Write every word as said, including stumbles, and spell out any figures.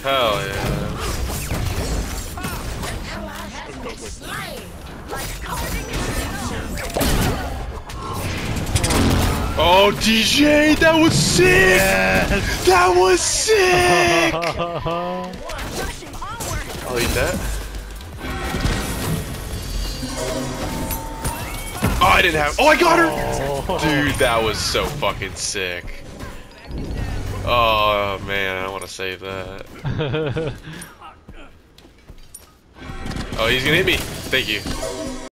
Hell yeah. Oh, D J, that was sick! Yes. That was sick! I'll eat that. Oh, I didn't have. Oh, I got her! Oh. Dude, that was so fucking sick. Oh, man, I want to save that. Oh, he's gonna hit me. Thank you.